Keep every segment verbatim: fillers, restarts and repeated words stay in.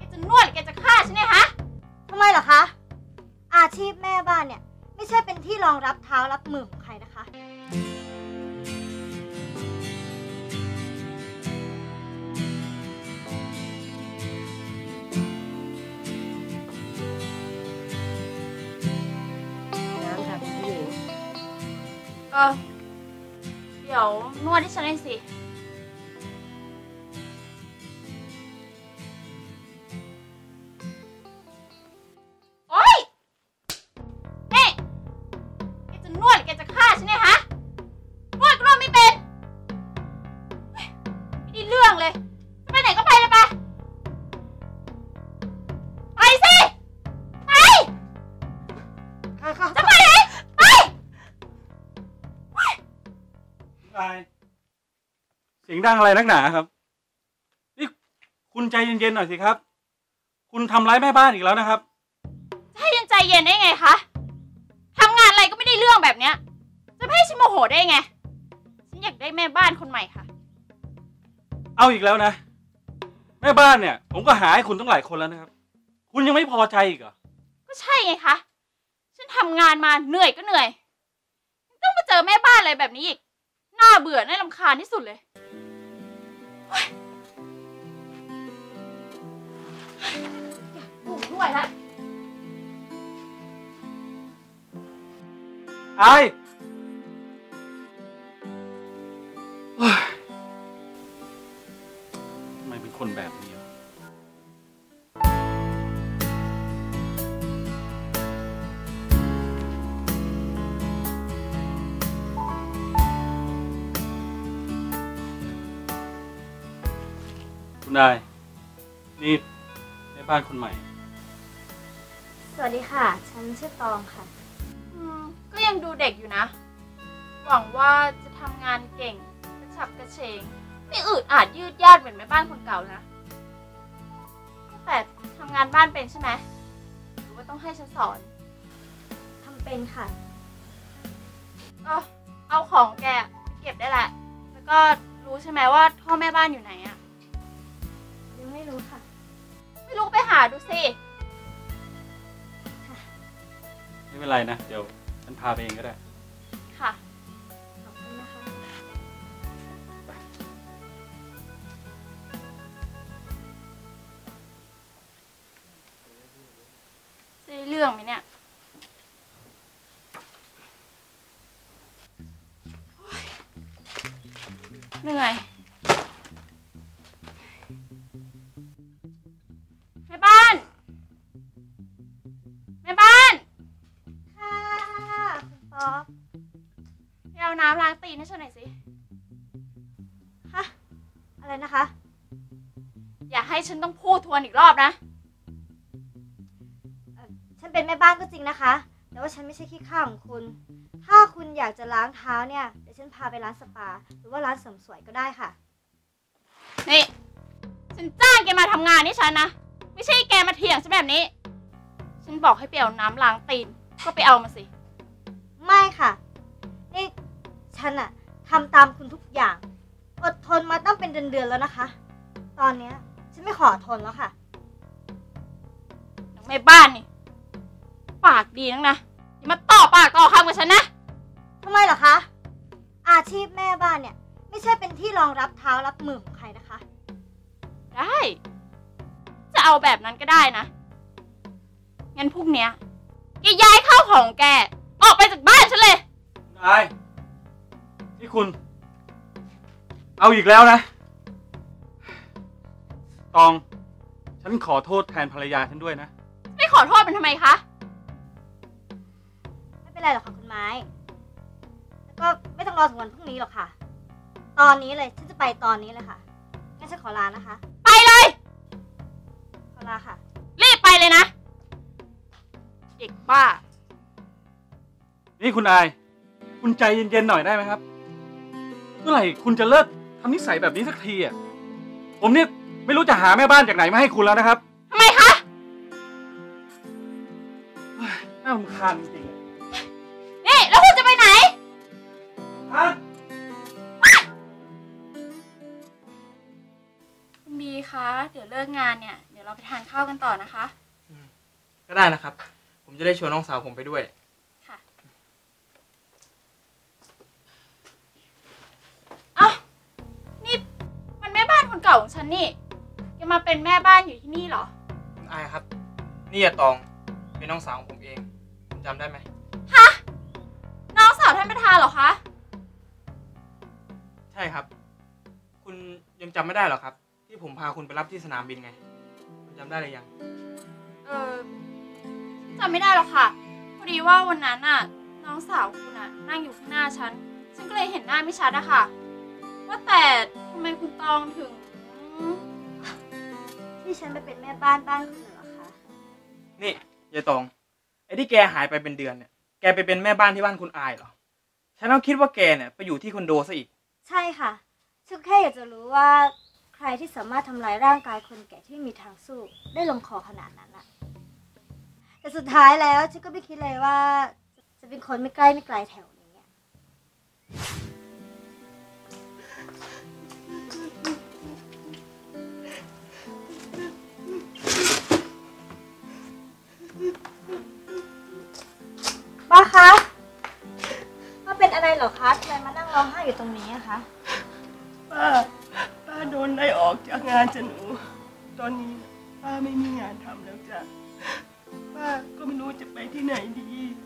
จะนวดแกจะฆ่าฉันเนี่ยฮะทำไมเหรอคะอาชีพแม่บ้านเนี่ยไม่ใช่เป็นที่รองรับเท้ารับมือของใครนะคะน้ำค่ะคุณผู้หญิงเออเดี๋ยวนวดให้ฉันหน่อยสิโอ๊ยนี่แกจะนวดแกจะฆ่าฉันเนี่ยฮะนวดก็นวดไม่เป็นไม่ได้เรื่องเลยจะไปไหนก็ไปเลยไปไปสิไปจะไปไหนไปเสียงดังอะไรนักหนาครับนี่คุณใจเย็นๆหน่อยสิครับคุณทำร้ายแม่บ้านอีกแล้วนะครับให้ยังใจเย็นได้ไงคะทำงานอะไรก็ไม่ได้เรื่องแบบเนี้ยจะไม่ให้ฉันโมโหได้ไงฉันอยากได้แม่บ้านคนใหม่ค่ะเอาอีกแล้วนะแม่บ้านเนี่ยผมก็หาให้คุณตั้งหลายคนแล้วนะครับคุณยังไม่พอใจอีกเหรอก็ใช่ไงคะฉันทำงานมาเหนื่อยก็เหนื่อยต้องมาเจอแม่บ้านอะไรแบบนี้อีกน่าเบื่อน่ารำคาญที่สุดเลยอยู่ด้วยละไอ้ทำไมเป็นคนแบบนี้คุณนายนี่แม่บ้านคนใหม่สวัสดีค่ะฉันชื่อตองค่ะอืมก็ยังดูเด็กอยู่นะหวังว่าจะทำงานเก่งกระฉับกระเฉงไม่อืดอาดยืดยาดเหมือนแม่บ้านคนเก่านะแต่ทำงานบ้านเป็นใช่ไหมหรือว่าต้องให้ฉันสอนทำเป็นค่ะก็เอาของแกไปเก็บได้แหละแล้วก็รู้ใช่ไหมว่าพ่อแม่บ้านอยู่ไหนอะยังไม่รู้ค่ะไม่รู้ไปหาดูสิไม่เป็นไรนะเดี๋ยวฉันพาไปเองก็ได้ค่ะขอบคุณนะคะจะได้เรื่องไหมเนี่ยเหนื่อยแม่บ้านแม่บ้านค่ะคุณป๊อปไปเอาน้ำล้างตีนให้ฉันหน่อยสิฮะอะไรนะคะอย่าให้ฉันต้องพูดทวนอีกรอบนะฉันเป็นแม่บ้านก็จริงนะคะแต่ว่าฉันไม่ใช่ขี้ข้าของคุณถ้าคุณอยากจะล้างเท้าเนี่ยเดี๋ยวฉันพาไปร้านสปาหรือว่าร้านเสริมสวยก็ได้ค่ะนี่ฉันจ้างแกมาทำงานนี่ฉันนะไม่ใช่แกมาเถียงฉันแบบนี้ฉันบอกให้ไปเอาน้ำล้างตีนก็ไปเอามาสิไม่ค่ะนี่ฉันอะทำตามคุณทุกอย่างอดทนมาตั้งเป็นเดือนๆแล้วนะคะตอนนี้ฉันไม่ขอทนแล้วค่ะแม่บ้านนี่ปากดีนักนะอย่ามาต่อปากต่อคำกับฉันนะทำไมเหรอคะอาชีพแม่บ้านเนี่ยไม่ใช่เป็นที่รองรับเท้ารับมือของใครนะคะได้จะเอาแบบนั้นก็ได้นะงั้นพรุ่งนี้แกย้ายข้าวของแกออกไปจากบ้านฉันเลยนายที่คุณเอาอีกแล้วนะตองฉันขอโทษแทนภรรยาฉันด้วยนะไม่ขอโทษมันทำไมคะไม่เป็นไรหรอกค่ะคุณไม้แล้วก็ไม่ต้องรอถึงวันพรุ่งนี้หรอกค่ะตอนนี้เลยฉันจะไปตอนนี้เลยค่ะงั้นฉันขอลานะคะไปเลยขอลาค่ะรีบไปเลยนะเด็กบ้านี่คุณอายคุณใจเย็นๆหน่อยได้ไหมครับเมื่อไหร่คุณจะเลิกทำนิสัยแบบนี้สักทีอ่ะผมเนี่ยไม่รู้จะหาแม่บ้านจากไหนมาให้คุณแล้วนะครับทำไมคะน่ารำคาญจริงๆนี่แล้วคุณจะไปไหนฮะคุณบีคะเดี๋ยวเลิกงานเนี่ยเดี๋ยวดี๋ยวเราไปทานข้าวกันต่อนะคะก็ได้นะครับผมจะได้ชวนน้องสาวผมไปด้วยค่ะเอ้านี่มันแม่บ้านคนเก่าของฉันนี่แกมาเป็นแม่บ้านอยู่ที่นี่เหรอคุณอายครับนี่อะตองเป็นน้องสาวของผมเองคุณจำได้ไหมฮะน้องสาวท่านประธานเหรอคะใช่ครับคุณยังจำไม่ได้หรอครับที่ผมพาคุณไปรับที่สนามบินไงคุณจำได้หรือยังเออจำไม่ได้หรอกค่ะพอดีว่าวันนั้นน่ะน้องสาวคุณน่ะนั่งอยู่ข้างหน้าฉันฉันก็เลยเห็นหน้าไม่ชัดอะค่ะว่าแต่ทำไมคุณตองถึงที่ฉันไปเป็นแม่บ้านบ้านคุณเหรอคะนี่ยายตองไอ้ที่แกหายไปเป็นเดือนเนี่ยแกไปเป็นแม่บ้านที่บ้านคุณอายเหรอฉันต้องคิดว่าแกเนี่ยไปอยู่ที่คอนโดซะอีกใช่ค่ะฉันแค่อยากจะรู้ว่าใครที่สามารถทำลายร่างกายคนแก่ที่ไม่มีทางสู้ได้ลงคอขนาดนั้นอะแต่สุดท้ายแล้วฉันก็ไม่คิดเลยว่าจะเป็นคนไม่ใกล้ไม่ไกลแถวนี้ป้าคะป้าเป็นอะไรเหรอคะทำไมมานั่งร้องไห้อยู่ตรงนี้อะคะป้าป้าโดนไล่ออกจากงานจ้ะหนูตอนนี้ป้าไม่มีงานทำแล้วจ้ะป้าก็ไม่รู้จะไปที่ไหนดี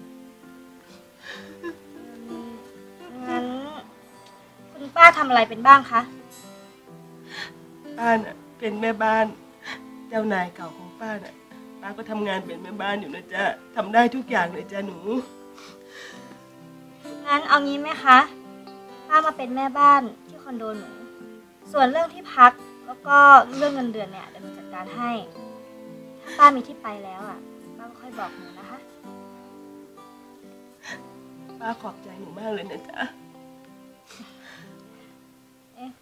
งั้นคุณป้าทำอะไรเป็นบ้างคะป้าน่ะเป็นแม่บ้านเจ้านายเก่าของป้าน่ะป้าก็ทำงานเป็นแม่บ้านอยู่นะจ๊ะทำได้ทุกอย่างเลยจ้ะหนูงั้นเอางี้ไหมคะป้ามาเป็นแม่บ้านที่คอนโดหนูส่วนเรื่องที่พักแล้วก็เรื่องเงินเดือนเนี่ยเดี๋ยวหนูจัดการให้ถ้าป้ามีที่ไปแล้วอ่ะป้าก็ค่อยบอกหนูนะคะป้าขอบใจหนูมากเลยนะจ๊ะเอ๊ะ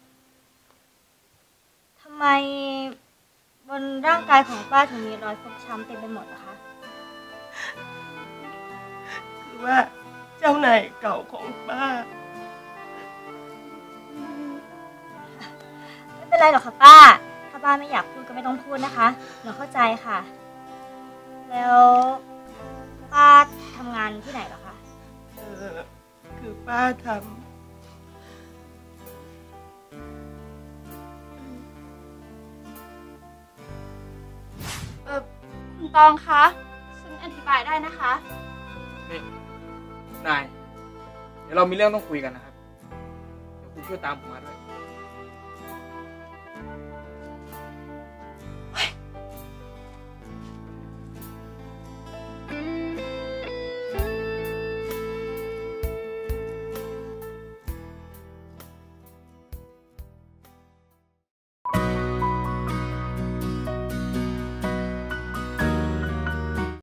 ทำไมบนร่างกายของป้าถึงมีรอยฟกช้ำเต็มไปหมดนะคะคือว่าเจ้านายเก่าของป้าไม่เป็นไรหรอกค่ะป้าถ้าป้าไม่อยากพูดก็ไม่ต้องพูดนะคะหนูเข้าใจค่ะแล้วป้าทำงานที่ไหนเหรอคะเออคือป้าทำเออคุณตองคะฉันอธิบายได้นะคะนี่นายเดี๋ยวเรามีเรื่องต้องคุยกันนะครับเดี๋ยวคุณช่วยตามผมมาด้วย